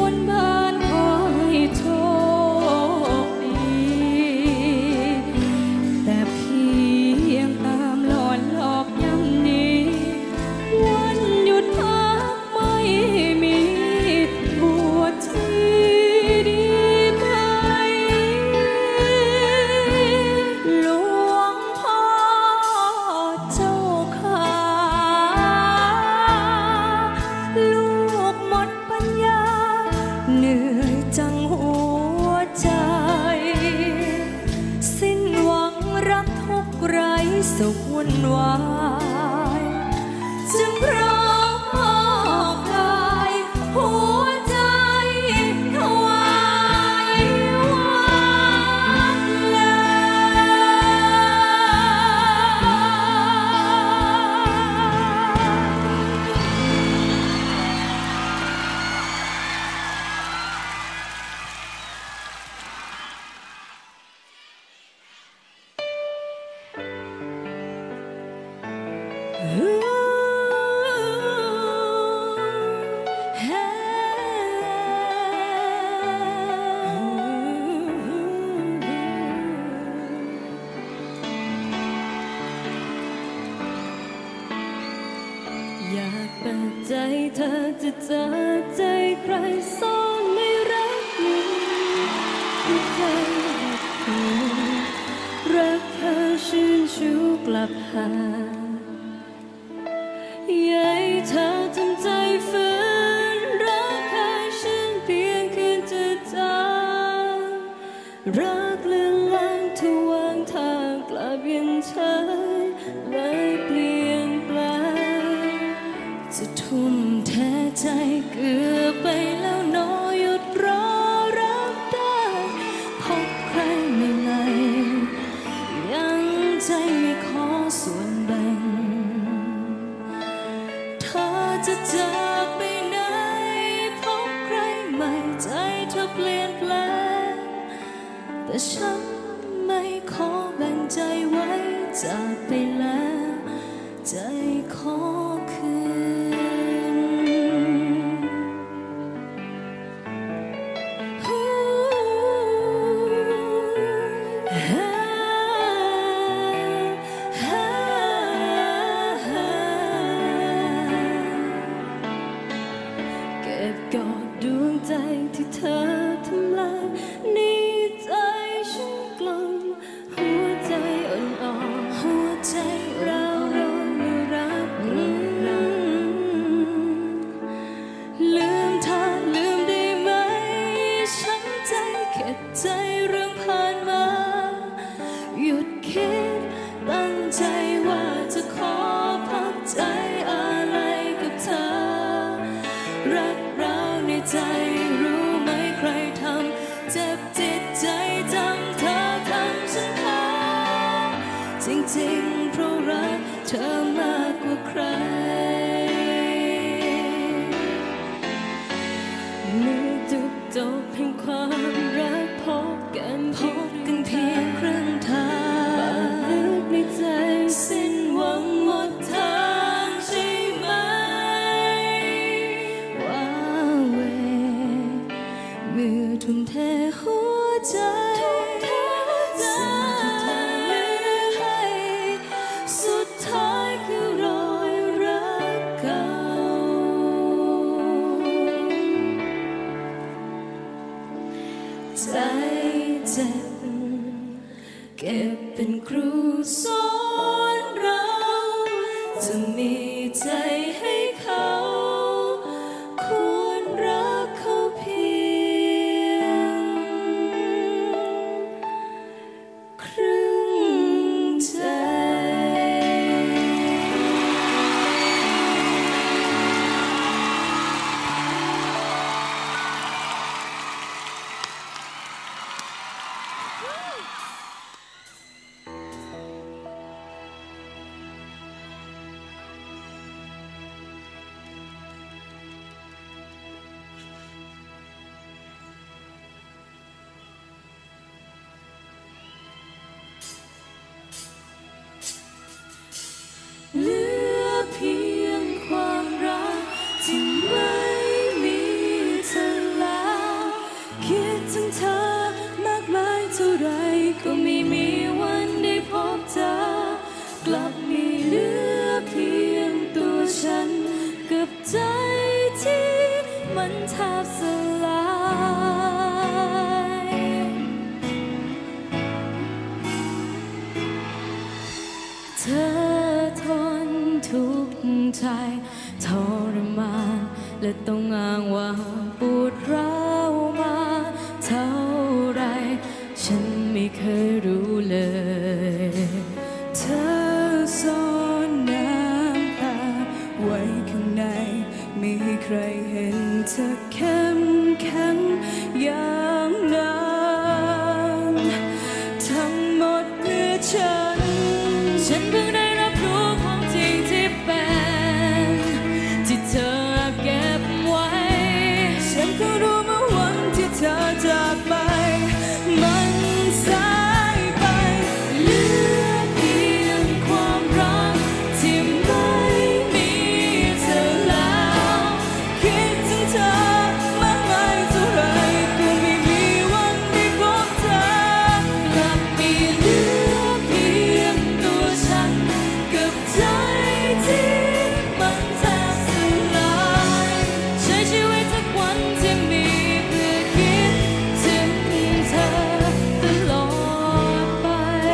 นบ้านขอให้โชคดีแต่เพียงตามหลอนหลอกย้ำนี้วันหยุดพักไม่มีปวดที่ดีไหมหลวงพ่อเจ้าค่ะลูกหมดปัญญาเหนื่อยจังหัวใจสิ้นหวังรักทุกไร้สุขวุ่นวายจึงพร้อมมอบกายหัวใจถวายวัดเลยอยากเปิดใจเธอจะเจอใจใครซ่อนไม่รักมึงที่ใจรักเธอชื่นชูกลับหาอยากให้เธอทำใจฝืนรักใครฉันเพียงคืนจะจางรักเลือนลางทวางทางกลับยังเฉยเลยเปลี่ยนแปลงจะทุ่มแท้ใจเกือบไปแล้วน้อหยุดรอรับได้พบใครใหม่ๆยังใจไม่ขอส่วนแบ่งเธอจะจากไปไหนพบใครใหม่ใจเธอเปลี่ยนแปลงแต่ฉันไม่ขอแบ่งใจไว้จากไปแล้วใจขอคืเก็บกอดดวงใจที่เธอทำลายนี่ใจฉันกลมหัวใจอ่อนๆหัวใจเราไม่รักลืมเธอลืมได้ไหมฉันใจเข็ดใจเรื่องผ่านมาหยุดคิดตั้งใจว่าจะขอพักใจอะไรกับเธอรักเราในใจรู้ไหมใครทำเจ็บจิตใจจำเธอทำฉันพอจริงๆเพราะรักเธอมากกว่าใครเมื่อจุดจบแห่งความรักพบกันเพียงครึ่งทางลึกในใจสิ้นหวังหมดทางใช่ไหมว่าเวเมื่อทุ่มเทหัวใจให้สุดท้ายคือรอยรักเก่าใจเจ็บเก็บเป็นครูสอนเราจะมีใจให้เขาควรรักเขาเพียงครึ่งใจขบสลายเธอทนทุกข์ใจทรมานและต้องอ้างว่าปวดร้าวมาเท่าไรฉันไม่เคยรู้เลยเธอซ่อนน้ำตาไว้ข้างในไม่ให้ใครเห็นเธอเข้มแข็งอย่างนั้นทั้งหมดเพื่อฉันเพิ่งได้รับรู้ความจริงที่เป็นที่เธอเก็บไว้ฉันเพิ่งรู้เมื่อวันที่เธอจากไปมันสายไปเหลือเพียงความรักที่ไม่มีเธอแล้วคิดถึงเธอมากมายเท่าไรก็ไม่มีวันได้พบเธอกลับมีเหลือเพียงตัวฉันกับใจที่มันแทบสลายใช้ชีวิตทุกวันที่มีเพื่อคิดถึงเธอตลอดไป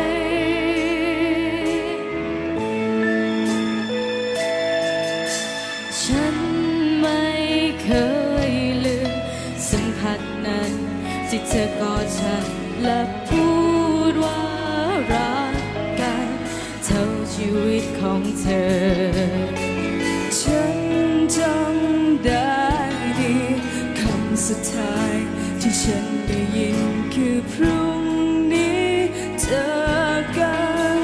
ฉันไม่เคยลืมสัมผัสนั้นที่เธอกอดฉันและพูดว่ารักกันเท่าชีวิตของเธอฉันจำได้ดีคำสุดท้ายที่ฉันได้ยินคือพรุ่งนี้เจอกัน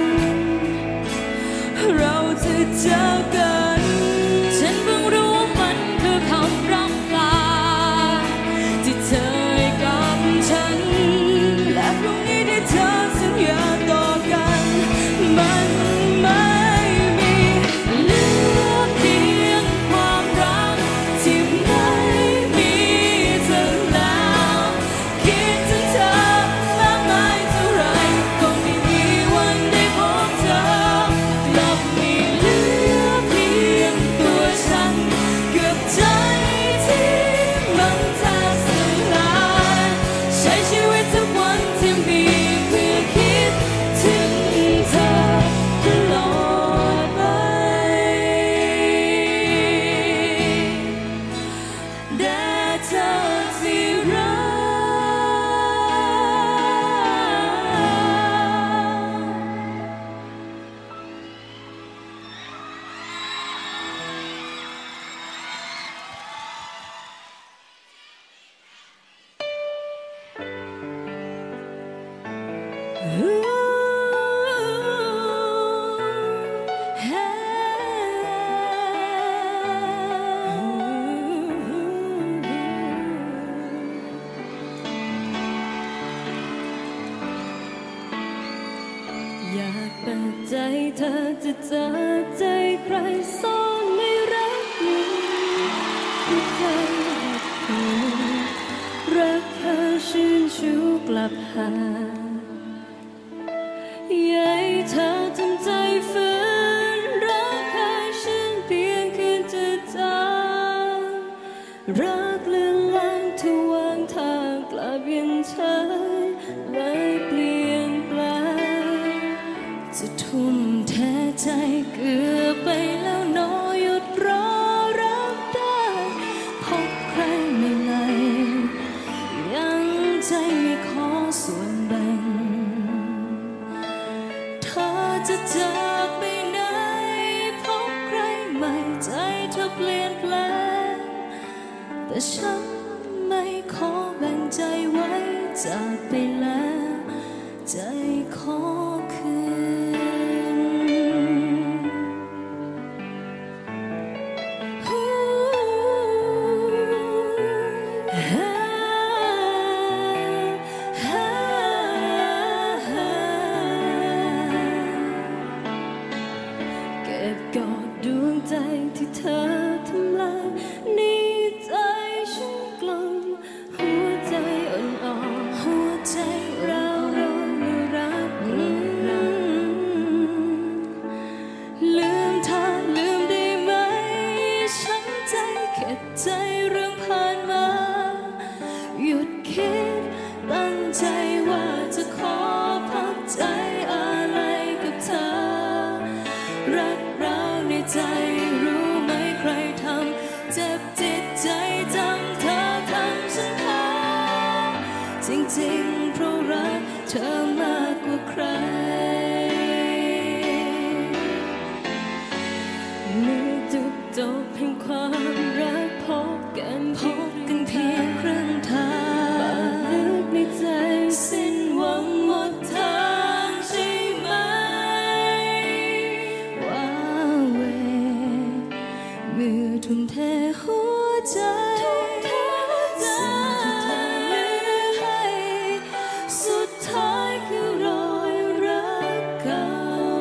เราจะเจอกันฉันเพิ่งรู้ว่ามันคือคำร่ำลาที่เธอให้กับฉันและพรุ่งนี้ได้เธอสัญญาต่อกันมันไม่มีเหลือเพียงความรักที่ไม่มีเธอแล้วคิดถึงเธอมากมายเท่าไรก็ไม่มีวันได้พบเธอกลับมีเหลือเพียงตัวฉันกับใจที่มันแทบสลายใช้ชีวิตทุกวันที่มีเพื่อคิดถึงเธอตลอดไปแด่เธอที่รักอยากเปิดใจเธอจะเจอใจใครซ่อนไม่รักนี้ที่ใจรักเธอชื่นชูกลับหาอยากให้เธอทำใจฝืนรักเคยฉันเพียงคืนจะจางรักเลือนลางที่วางทางกลับยังเฉยเลยเปลี่ยนแปลงจะทุ่มแท้ใจเกือบไปแล้วน้อยหยุดรอรับได้พบใครใหม่ๆยังใจไม่ขอส่วนแบ่งเธอจะจากไปไหนพบใครใหม่ใจเธอเปลี่ยนแปลงแต่ริงๆเพราะรักเธอมากกว่าใครเมื่อจุดจบแห่งความรักพบกันเพียงครึ่งทางลึกในใจสิ้นหวังหมดทางใช่ไหมว่าเวเมื่อทุ่มเทหัวใจให้สุดท้ายคือรอยรักเก่า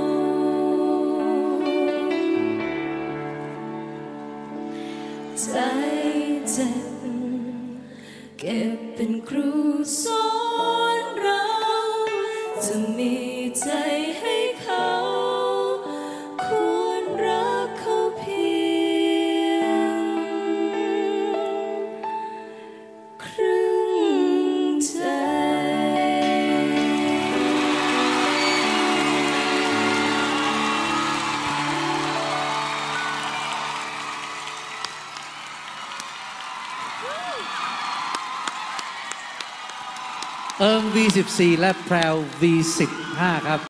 ใจเจ็บเก็บเป็นครูสอนเราจะมีใจให้เขาควรรักเขาเพียงครึ่งใจเอิง V14 และแพรว V15 ครับ